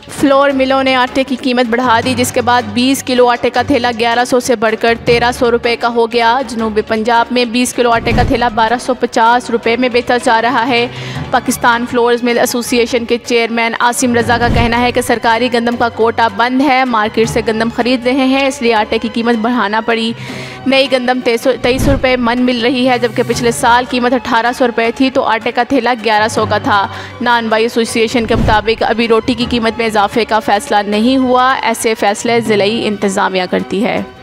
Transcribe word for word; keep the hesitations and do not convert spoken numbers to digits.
Floor मिलों ने आटे की कीमत बढ़ा दी, जिसके बाद बीस किलो आटे का थैला ग्यारह सौ से बढ़कर तेरह सौ रुपये का हो गया। जनूबी पंजाब में बीस किलो आटे का थैला बारह सौ पचास रुपये में बेचा जा रहा है। पाकिस्तान फ्लोर्स मिल एसोसिएशन के चेयरमैन आसिम रज़ा का कहना है कि सरकारी गंदम का कोटा बंद है, मार्केट से गंदम खरीद रहे हैं, इसलिए आटे की कीमत बढ़ाना पड़ी। नई गंदम तेईस रुपये मन मिल रही है, जबकि पिछले साल कीमत अठारह सौ रुपये थी तो आटे का थैला ग्यारह सौ का था। नान बाई एसोसिएशन के मुताबिक अभी रोटी की कीमत में इजाफे का फैसला नहीं हुआ, ऐसे फैसले ज़िलाई इंतज़ामिया करती है।